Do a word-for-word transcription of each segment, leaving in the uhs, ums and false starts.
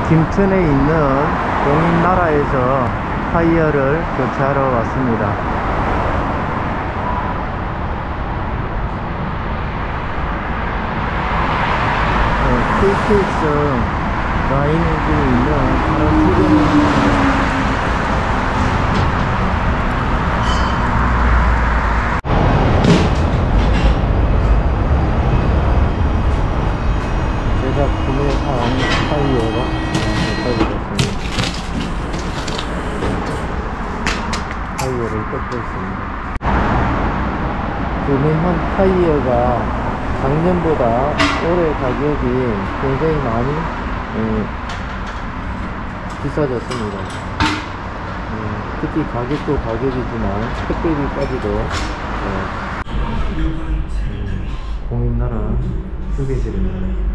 김천에 있는 공인나라에서 타이어를 교체하러 왔습니다. 어, 케이티엑스 라인 엔진이 있는 다른 수준입니다. 제가 구매한 타이어가 도착이 됐습니다. 타이어를 뜯고 있습니다. 구매한 타이어가 작년보다 올해 가격이 굉장히 많이 음, 비싸졌습니다. 음, 특히 가격도 가격이지만 택배비까지도 음, 음, 공인나라 소개해드립니다.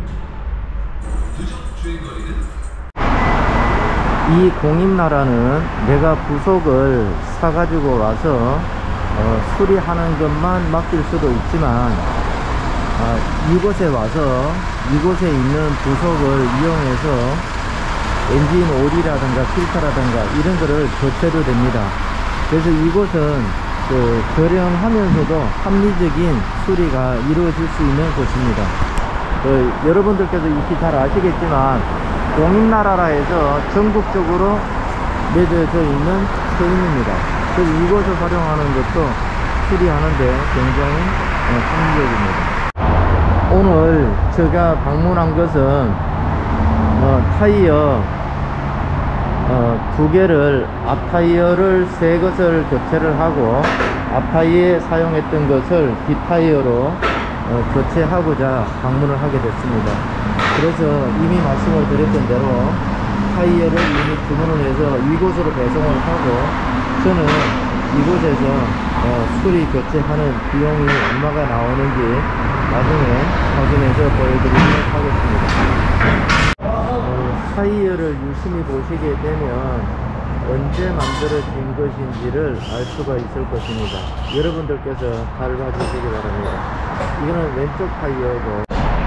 이 공인나라는 내가 부속을 사가지고 와서 어, 수리하는 것만 맡길 수도 있지만 아, 이곳에 와서 이곳에 있는 부속을 이용해서 엔진 오일이라든가 필터라든가 이런 거를 교체도 됩니다. 그래서 이곳은 그 저렴하면서도 합리적인 수리가 이루어질 수 있는 곳입니다. 그 여러분들께서 익히 잘 아시겠지만 공인나라라 해서 전국적으로 맺어져 있는 체인입니다. 그래서 이곳을 활용하는 것도 수리하는데 굉장히 합리적입니다. 오늘 제가 방문한 것은 어, 타이어 어, 두 개를 앞타이어를 새 것을 교체를 하고 앞타이어에 사용했던 것을 뒷타이어로 어, 교체하고자 방문을 하게 됐습니다. 그래서 이미 말씀을 드렸던 대로 타이어를 이미 주문을 해서 이곳으로 배송을 하고 저는 이곳에서 어, 수리 교체하는 비용이 얼마가 나오는지 나중에 확인해서 보여드리도록 하겠습니다. 어, 타이어를 유심히 보시게 되면 언제 만들어진 것인지를 알 수가 있을 것입니다. 여러분들께서 잘 봐주시기 바랍니다. 이거는 왼쪽 타이어고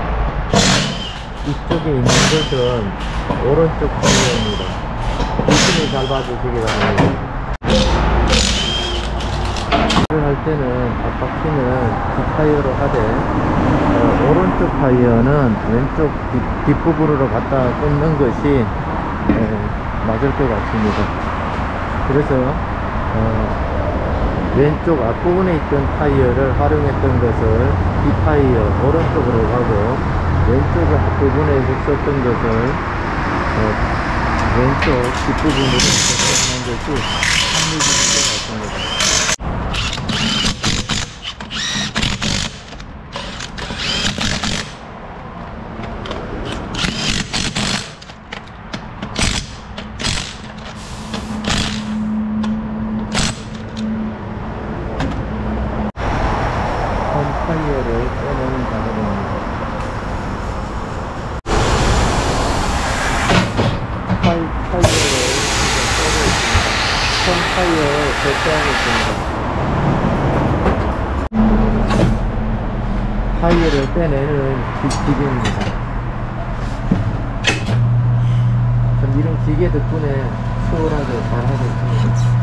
이쪽에 있는 것은 오른쪽 타이어입니다. 유심히 잘 봐주시기 바랍니다. 할 때는 앞바퀴는 뒷타이어로 하되 어, 오른쪽 타이어는 왼쪽 뒷, 뒷부분으로 갖다 꽂는 것이 에, 맞을 것 같습니다. 그래서 어, 왼쪽 앞부분에 있던 타이어를 활용했던 것을 뒷타이어 오른쪽으로 가고 왼쪽 앞부분에 있었던 것을 어, 왼쪽 뒷부분으로 하는 것이 합리적인 것 같습니다. 타이어를 빼내는 작업입니다. 타이, 타이어를 빼고 있습니다. 선 타이어를 교체하고 있습니다. 타이어를 빼내는 기계입니다. 참 이런 기계 덕분에 수월하게 잘 하고 있습니다.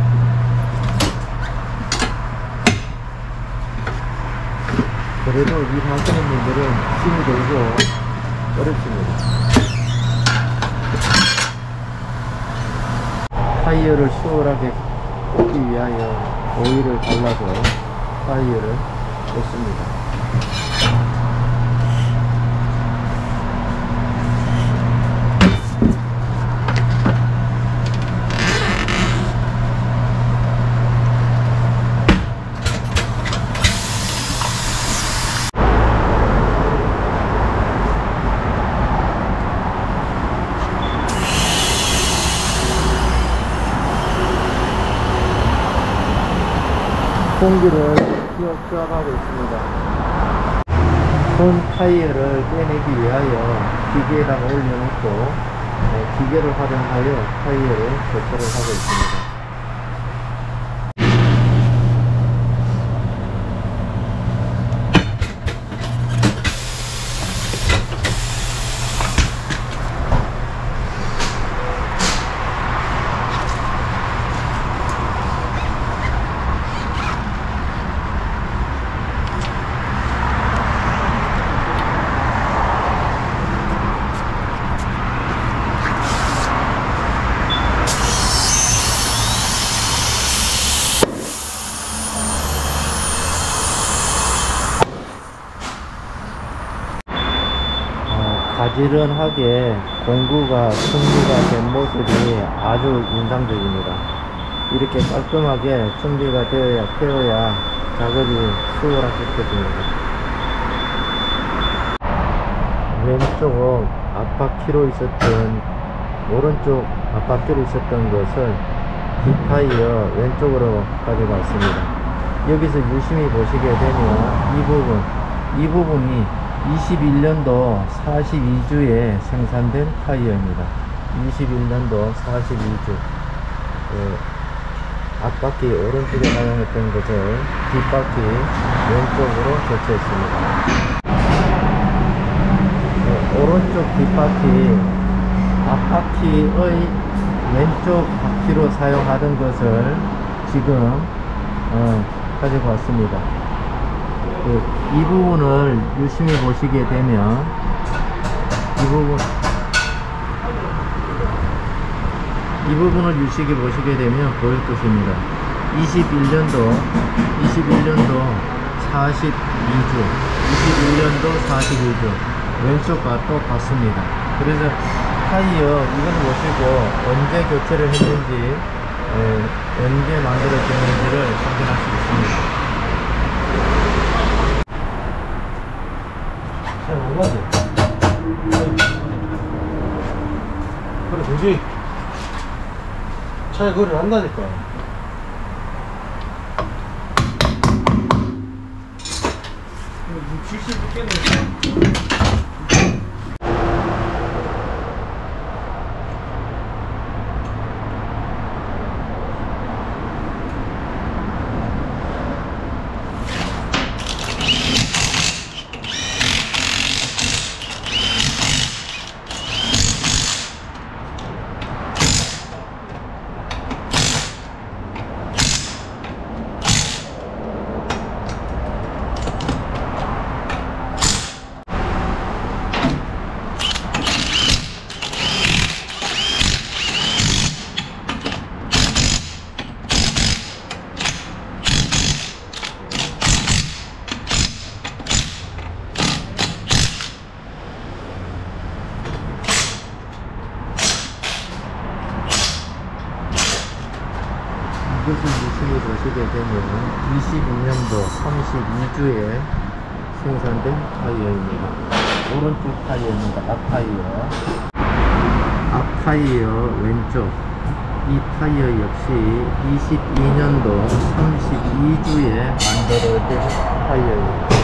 그래도 일하시는 분들은 힘이 들고 어렵습니다. 타이어를 수월하게 꽂기 위하여 오일을 발라서 타이어를 꽂습니다. 공기를 휘어가고 있습니다. 본 타이어를 빼내기 위하여 기계에다가 올려놓고 기계를 활용하여 타이어를 교체를 하고 있습니다. 가지런하게 공구가 준비가 된 모습이 아주 인상적입니다. 이렇게 깔끔하게 준비가 되어야 되어야 작업이 수월하게 됩니다. 왼쪽 앞바퀴로 있었던 오른쪽 앞바퀴로 있었던 것을 뒷타이어 왼쪽으로 가져갔습니다. 여기서 유심히 보시게 되면 이 부분 이 부분이 이십일 년도 사십이 주에 생산된 타이어입니다. 이십일 년도 사십이 주 예, 앞바퀴 오른쪽에 사용했던 것을 뒷바퀴 왼쪽으로 교체했습니다. 예, 오른쪽 뒷바퀴 앞바퀴의 왼쪽 바퀴로 사용하던 것을 지금 어, 가지고 왔습니다. 그, 이 부분을 유심히 보시게 되면 이 부분 이 부분을 유심히 보시게 되면 보일 것입니다. 이십일 년도 이십일 년도 사십이 주 이십일 년도 사십이 주 왼쪽과 똑같습니다. 그래서 타이어 이건 보시고 언제 교체를 했는지 에, 언제 만들어졌는지를 확인할 수 있습니다. 잘 먹어야지. 그래, 되지. 차에 거리를 한다니까. 칠십 겠네. 이것을 유심히 보시게 되면 이십이 년도 삼십이 주에 생산된 타이어입니다. 오른쪽 타이어입니다. 앞 타이어. 앞 타이어 왼쪽. 이 타이어 역시 이십이 년도 삼십이 주에 만들어진 타이어입니다.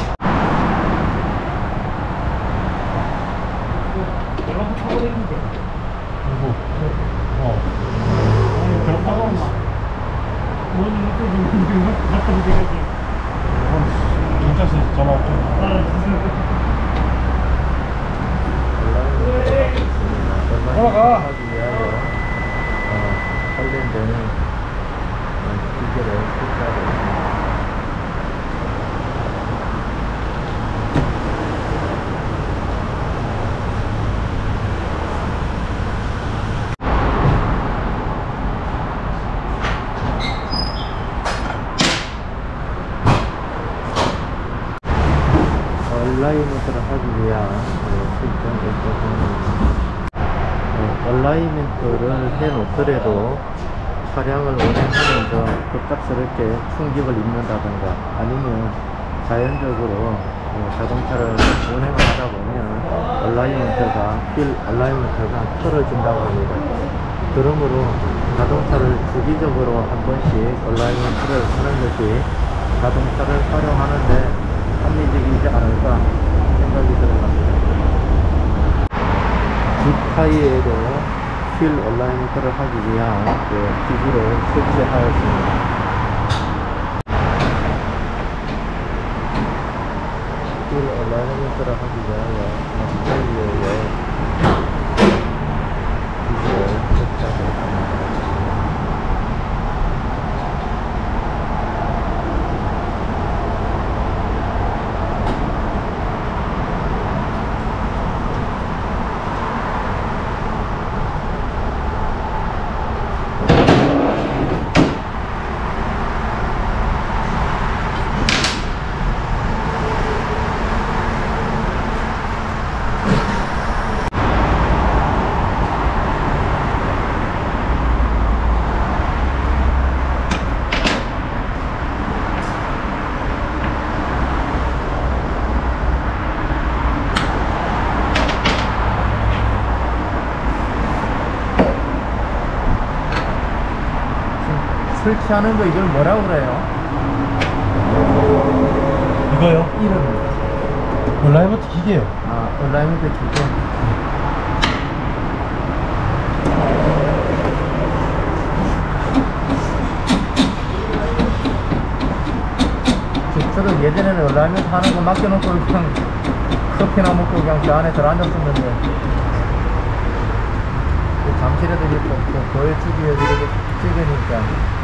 연락도 타버리는데. 어. 어. 연락 타고 뭔 일도 좀 갖다 대야지. 경찰서 전화 왔죠? 올라가. 하기 위하여 어, 관련되는 기계를 설치하고 있습니다. 얼라이먼트를 하기 위한 설정 어, 얼라이먼트를 해 놓더라도 차량을 운행하면서 급작스럽게 충격을 입는다든가 아니면 자연적으로 어, 자동차를 운행을 하다 보면 얼라이먼트가 휠 얼라이먼트가 틀어진다고 합니다. 그러므로 자동차를 주기적으로 한 번씩 얼라이먼트를 하는 것이 자동차를 활용하는데 합리적이지 않을까 생각이 들어갑니다. 뒷타이어에도 휠 얼라이먼트를 하기 위한 그 기구를 설치하였습니다. 휠 얼라이먼트를 하기 위하여 뒷타이어에 기구를 설치하고 있습니다. 설치하는 거 이걸 뭐라고 그래요? 이거요? 이름. 얼라이먼트 기계요. 아, 얼라이먼트 기계. 저- 저도 예전에는 얼라이먼트 하는 거 맡겨놓고 그냥 커피나 먹고 그냥 저 안에 들어앉았었는데, 잠시라도 이렇게 뭐 보여주기 위해서 이렇게 찍으니까.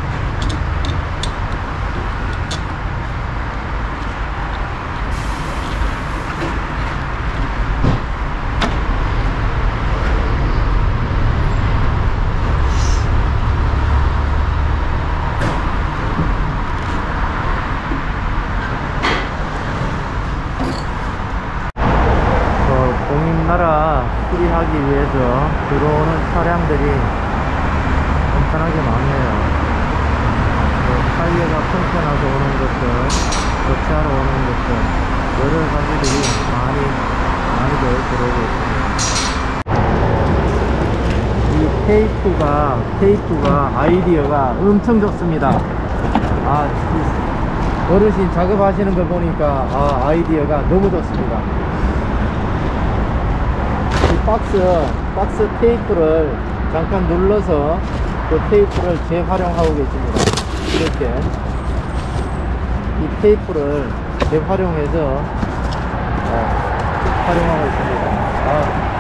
공임나라 수리하기 위해서 들어오는 차량들이 엄청나게 많네요. 그 타이어가 펑크나서 오는 것들, 교체하러 오는 것들, 여러 가지들이 많이 많이들 들어오고 있습니다. 이 테이프가 테이프가 아이디어가 엄청 좋습니다. 아, 어르신 작업하시는 걸 보니까 아, 아이디어가 너무 좋습니다. 박스, 박스 테이프를 잠깐 눌러서 그 테이프를 재활용하고 계십니다. 이렇게 이 테이프를 재활용해서 어, 활용하고 있습니다. 아.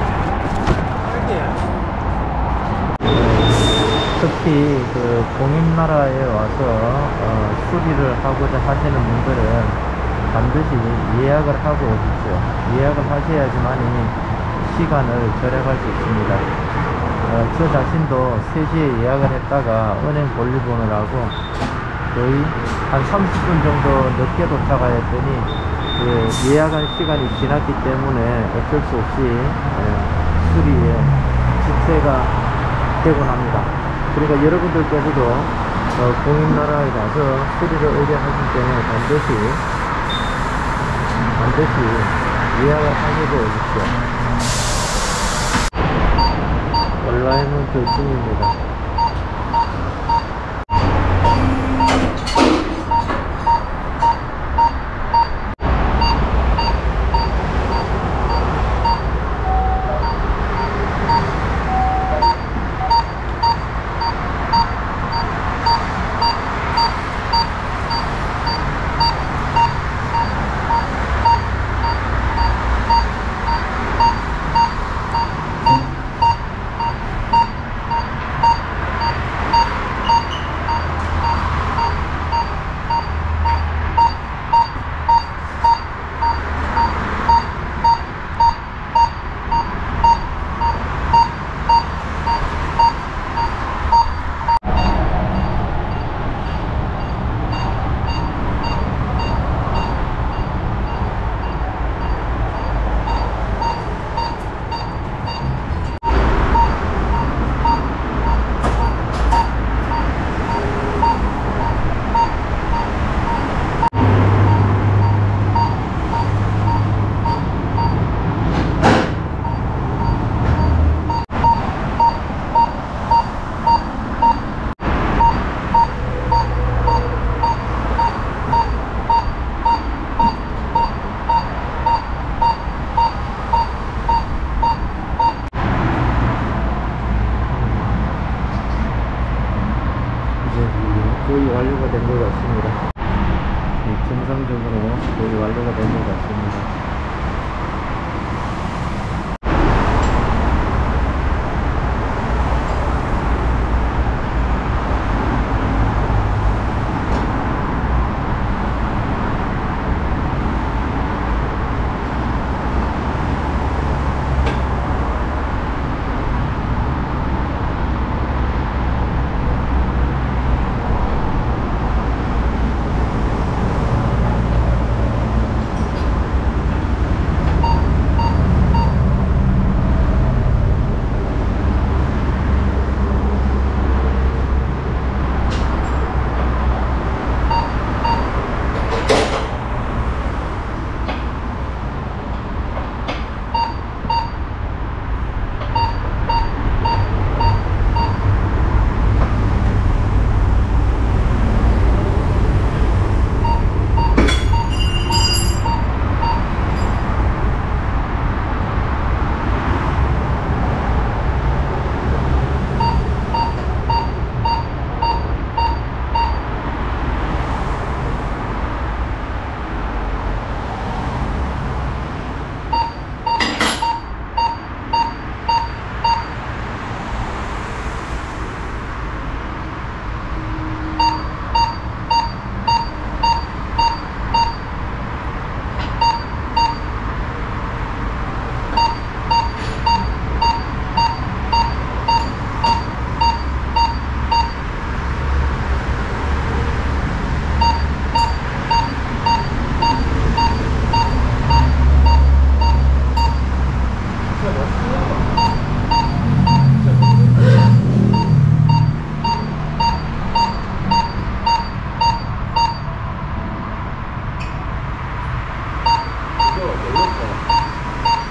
특히 그 공임나라에 와서 어, 수리를 하고자 하시는 분들은 반드시 예약을 하고 오십시오. 예약을 하셔야지만이 시간을 절약할 수 있습니다. 어, 저 자신도 세 시에 예약을 했다가 은행 볼일 보느라고 거의 한 삼십 분 정도 늦게 도착을 했더니 그 예약한 시간이 지났기 때문에 어쩔 수 없이 에, 수리에 지체가 되곤 합니다. 그러니까 여러분들께서도 어, 공임나라에 가서 수리를 의뢰하실 때는 반드시 반드시 예약을 하시고 오십시오. 얼라이먼트 중입니다. 거의 완료가 된 것 같습니다. 네, 정상적으로 거의 완료가 된 것 같습니다.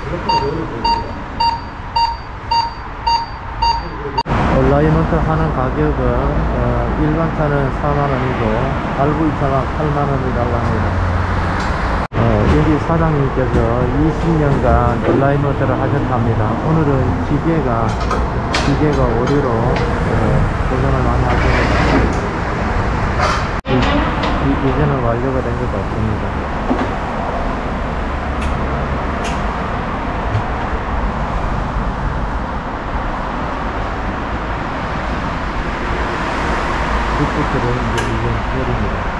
얼라이먼트 하는 가격은 어, 일반 차는 사만 원이고 알브이 차가 팔만 원이라고 합니다. 어, 여기 사장님께서 이십 년간 얼라이먼트를 하셨답니다. 오늘은 기계가 기계가 오류로 어, 고생을 많이 하십니다. 이, 이, 이제는 완료가 된 것도 없습니다. 리프트를 이제 이제 내립니다.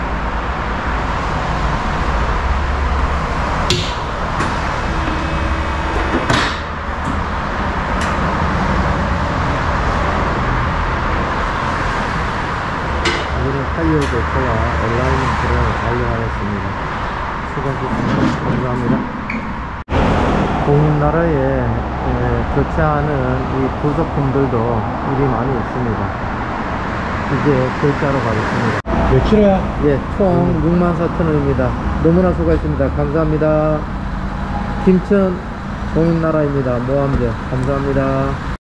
이거는 타이어 교체와 얼라이먼트를 완료하였습니다. 수고하셨습니다. 감사합니다. 공인나라에 에, 교체하는 이 부속품들도 일이 많이 있습니다. 이제 결제하러 가겠습니다. 몇 킬로야? 예, 총 육만 사천 원입니다. 너무나 수고하셨습니다. 감사합니다. 김천 공인나라입니다. 모함제 감사합니다.